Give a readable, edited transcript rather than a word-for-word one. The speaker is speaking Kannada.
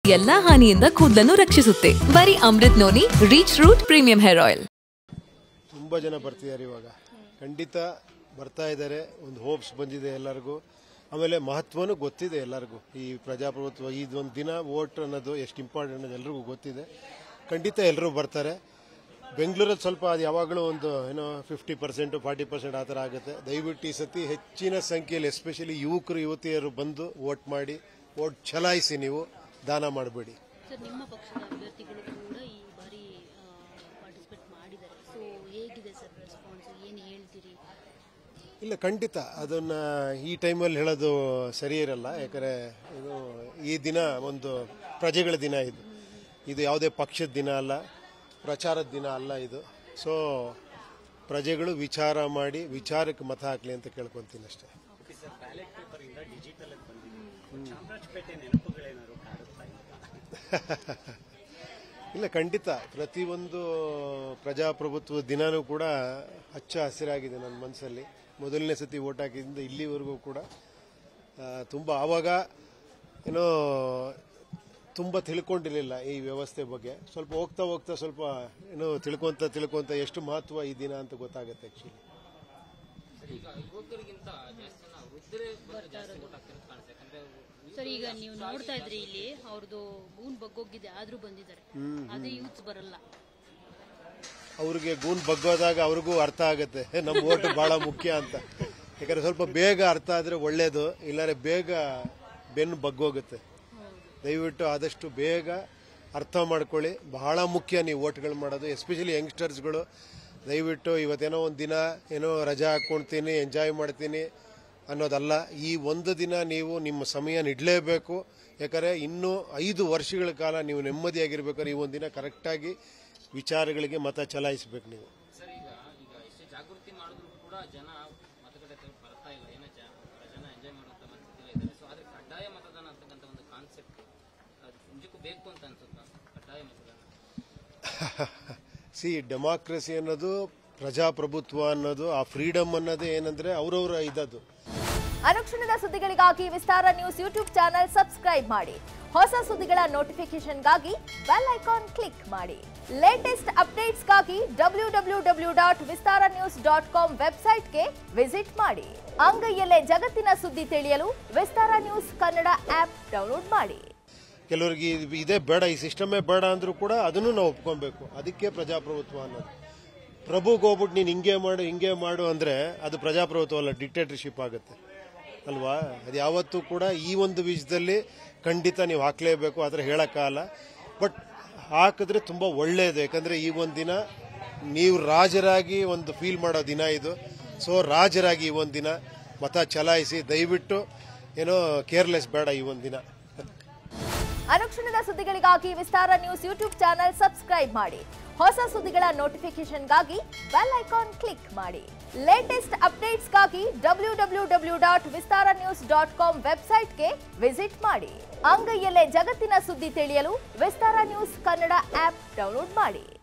ಎಲ್ಲಾ ಹಾನಿಯಿಂದ ಕೂದಲನ್ನು ರಕ್ಷಿಸುತ್ತೆ. ಬರೀ Amrut noni rich root premium hair oil. ತುಂಬಾ ಜನ ಬರ್ತಿದ್ದಾರೆ ಇವಾಗ, ಖಂಡಿತ ಬರ್ತಾ ಇದ್ದಾರೆ. ಒಂದು ಹೋಪ್ಸ್ ಬಂದಿದೆ ಎಲ್ಲರಿಗೂ. ಆಮೇಲೆ ಮಹತ್ವನೂ ಗೊತ್ತಿದೆ ಎಲ್ಲರಿಗೂ. ಈ ಪ್ರಜಾಪ್ರಭುತ್ವ ಇದೊಂದು ದಿನ ವೋಟ್ ಅನ್ನೋದು ಎಷ್ಟು ಇಂಪಾರ್ಟೆಂಟ್ ಅನ್ನೋದು ಎಲ್ರಿಗೂ ಗೊತ್ತಿದೆ. ಖಂಡಿತ ಎಲ್ಲರೂ ಬರ್ತಾರೆ. ಬೆಂಗಳೂರಲ್ಲಿ ಸ್ವಲ್ಪ ಅದು ಯಾವಾಗಲೂ ಒಂದು 50% 40% ಆ ಥರ ಆಗುತ್ತೆ. ದಯವಿಟ್ಟು ಈ ಸತಿ ಹೆಚ್ಚಿನ ಸಂಖ್ಯೆಯಲ್ಲಿ ಎಸ್ಪೆಷಲಿ ಯುವಕರು ಯುವತಿಯರು ಬಂದು ವೋಟ್ ಮಾಡಿ, ವೋಟ್ ಚಲಾಯಿಸಿ, ನೀವು ದಾನ ಮಾಡಬೇಡಿ. ಸರ್, ನಿಮ್ಮ ಪಕ್ಷದ ಅಭ್ಯರ್ಥಿಗಳು ಕೂಡ ಈ ಬಾರಿ ಪಾರ್ಟಿಸಿಪೇಟ್ ಮಾಡಿದ್ದಾರೆ. ಸೊ ಹೇಗಿದೆ ಸರ್ ರೆಸ್ಪಾನ್ಸ್, ಏನು ಹೇಳ್ತೀರಿ? ಇಲ್ಲ, ಖಂಡಿತ ಅದನ್ನ ಈ ಟೈಮಲ್ಲಿ ಹೇಳೋದು ಸರಿ ಇರಲ್ಲ. ಯಾಕಂದರೆ ಈ ದಿನ ಒಂದು ಪ್ರಜೆಗಳ ದಿನ. ಇದು ಯಾವುದೇ ಪಕ್ಷದ ದಿನ ಅಲ್ಲ, ಪ್ರಚಾರದ ದಿನ ಅಲ್ಲ ಇದು. ಸೊ ಪ್ರಜೆಗಳು ವಿಚಾರ ಮಾಡಿ ವಿಚಾರಕ್ಕೆ ಮತ ಹಾಕಲಿ ಅಂತ ಕೇಳ್ಕೊಂತೀನಿ ಅಷ್ಟೇ. ಇಲ್ಲ, ಖಂಡಿತ ಪ್ರತಿಯೊಂದು ಪ್ರಜಾಪ್ರಭುತ್ವ ದಿನಾನೂ ಕೂಡ ಹಚ್ಚ ಹಸಿರಾಗಿದೆ ನನ್ನ ಮನಸ್ಸಲ್ಲಿ. ಮೊದಲನೇ ಸತಿ ವೋಟ್ ಹಾಕಿದಿಂದ ಇಲ್ಲಿವರೆಗೂ ಕೂಡ ಆವಾಗ ತುಂಬ ತಿಳ್ಕೊಂಡಿರಲಿಲ್ಲ ಈ ವ್ಯವಸ್ಥೆ ಬಗ್ಗೆ. ಸ್ವಲ್ಪ ಹೋಗ್ತಾ ಹೋಗ್ತಾ ಸ್ವಲ್ಪ ತಿಳ್ಕೊಂತ ಎಷ್ಟು ಮಹತ್ವ ಈ ದಿನ ಅಂತ ಗೊತ್ತಾಗುತ್ತೆ. ಆಕ್ಚುಲಿ ಸರ್, ಈಗ ನೀವು ನೋಡ್ತಾ ಇದ್ರಿ ಇಲ್ಲಿ ಅವ್ರದ್ದು ಗೂನ್ ಬಗ್ಗೋಗಿದೆ, ಆದ್ರೂ ಬಂದಿದ್ದಾರೆ. ಅದೇ ಯೂತ್ಸ್ ಬರಲ್ಲ. ಅವ್ರಿಗೆ ಗೂನ್ ಬಗ್ಗೋದಾಗ ಅವ್ರಿಗೂ ಅರ್ಥ ಆಗುತ್ತೆ ನಮ್ಮ ಓಟ್ ಬಹಳ ಮುಖ್ಯ ಅಂತ. ಯಾಕಂದ್ರೆ ಸ್ವಲ್ಪ ಬೇಗ ಅರ್ಥ ಆದ್ರೆ ಒಳ್ಳೇದು, ಇಲ್ಲಾಂದ್ರೆ ಬೇಗ ಬೆನ್ನು ಬಗ್ಗೋಗುತ್ತೆ. ದಯವಿಟ್ಟು ಆದಷ್ಟು ಬೇಗ ಅರ್ಥ ಮಾಡ್ಕೊಳ್ಳಿ. ಬಹಳ ಮುಖ್ಯ ನೀವು ವೋಟ್ಗಳು ಮಾಡೋದು, ಎಸ್ಪೆಷಲಿ ಯಂಗ್ಸ್ಟರ್ಸ್ಗಳು. ದಯವಿಟ್ಟು ಇವತ್ತೇನೋ ಒಂದು ದಿನ ರಜಾ ಹಾಕ್ಕೊಳ್ತೀನಿ, ಎಂಜಾಯ್ ಮಾಡ್ತೀನಿ ಅನ್ನೋದಲ್ಲ. ಈ ಒಂದು ದಿನ ನೀವು ನಿಮ್ಮ ಸಮಯ ನೀಡಲೇಬೇಕು. ಯಾಕಂದರೆ ಇನ್ನೂ 5 ವರ್ಷಗಳ ಕಾಲ ನೀವು ನೆಮ್ಮದಿಯಾಗಿರ್ಬೇಕಾದ್ರೆ ಈ ಒಂದು ದಿನ ಕರೆಕ್ಟಾಗಿ ವಿಚಾರಗಳಿಗೆ ಮತ ಚಲಾಯಿಸಬೇಕು ನೀವು. ಜಾಗೃತಿ ಮಾಡಿದ್ರು ಕೂಡ ಜನ ಮತಗಟ್ಟೆ ಬರ್ತಾ ಇಲ್ಲ. ಜನ ಎಂಜಾಯ್ ಮಾಡುವಂತ ಮನಸ್ಥಿತಿಯಲ್ಲಿ ಇದ್ದಾರೆ. ಸೊ ಆದ್ರೆ ಕಡ್ಡಾಯ ಮತದಾನ ಅಂತಕ್ಕಂಥ ಒಂದು ಕಾನ್ಸೆಪ್ಟ್ ನಿಜಕ್ಕೂ ಬೇಕು ಅಂತ ಅನ್ಸುತ್ತಾ? ಕಡ್ಡಾಯ ಮತದಾನ ಡೆಮಾಕ್ರಸಿ ಅನ್ನೋದು, ಪ್ರಜಾಪ್ರಭುತ್ವ ಅನ್ನೋದು, ಆ ಫ್ರೀಡಮ್ ಅನ್ನೋದು ಏನಂದ್ರೆ ಅವರವರ ಇದದು. ಅನುಕ್ಷಣದ ಸುದ್ದಿಗಳಿಗಾಗಿ Vistara news YouTube channel subscribe ಮಾಡಿ. ಹೊಸ ಸುದ್ದಿಗಳ ನೋಟಿಫಿಕೇಶನ್ಗಾಗಿ ಬೆಲ್ ಐಕಾನ್ ಕ್ಲಿಕ್ ಮಾಡಿ. ಲೇಟೆಸ್ಟ್ ಅಪ್ಡೇಟ್ಸ್ಗಾಗಿ www.vistaranews.com ವೆಬ್ಸೈಟ್ಗೆ ವಿಸಿಟ್ ಮಾಡಿ. ಅಂಗೈಯಲ್ಲೇ ಜಗತ್ತಿನ ಸುದ್ದಿ ತಿಳಿಯಲು Vistara news Kannada app download ಮಾಡಿ. ಕೆಲವರಿಗೆ ಇದೇ ಬೇಡ, ಈ ಸಿಸ್ಟಮೇ ಬೇಡ ಅಂದ್ರೂ ಕೂಡ ಅದನ್ನು ನಾವು ಒಪ್ಕೊಬೇಕು. ಅದಕ್ಕೆ ಪ್ರಜಾಪ್ರಭುತ್ವ ಅನ್ನೋದು. ಪ್ರಭುಗೆ ಹೋಗ್ಬಿಟ್ಟು ನೀನು ಹಿಂಗೆ ಮಾಡು ಅಂದ್ರೆ ಅದು ಪ್ರಜಾಪ್ರಭುತ್ವ ಅಲ್ಲ, ಡಿಕ್ಟೇಟರ್ಶಿಪ್ ಆಗುತ್ತೆ ಅಲ್ವಾ? ಅದು ಯಾವತ್ತೂ ಕೂಡ ಈ ಒಂದು ವಿಷಯದಲ್ಲಿ ಖಂಡಿತ ನೀವು ಹಾಕಲೇಬೇಕು. ಆದರೆ ಹೇಳೋಕ್ಕಾಗಲ್ಲ, ಬಟ್ ಹಾಕಿದ್ರೆ ತುಂಬ ಒಳ್ಳೆಯದು. ಯಾಕಂದರೆ ಈ ಒಂದು ದಿನ ನೀವು ರಾಜರಾಗಿ ಒಂದು ಫೀಲ್ ಮಾಡೋ ದಿನ ಇದು. ಸೊ ರಾಜರಾಗಿ ಈ ಒಂದು ದಿನ ಮತ ಚಲಾಯಿಸಿ. ದಯವಿಟ್ಟು ಕೇರ್ಲೆಸ್ ಬೇಡ ಈ ಒಂದು ದಿನ. ಅನುಕ್ಷಣದ ಸುದ್ದಿಗಳಿಗಾಗಿ Vistara news YouTube channel subscribe ಮಾಡಿ. ಹೊಸ ಸುದ್ದಿಗಳ ನೋಟಿಫಿಕೇಶನ್ಗಾಗಿ ಬೆಲ್ ಐಕಾನ್ ಕ್ಲಿಕ್ ಮಾಡಿ. ಲೇಟೆಸ್ಟ್ ಅಪ್ಡೇಟ್ಸ್ಗಾಗಿ www.vistaranews.com ವೆಬ್ಸೈಟ್ಗೆ ವಿಸಿಟ್ ಮಾಡಿ. ಅಂಗೈಯಲ್ಲೇ ಜಗತ್ತಿನ ಸುದ್ದಿ ತಿಳಿಯಲು Vistara news Kannada app download ಮಾಡಿ.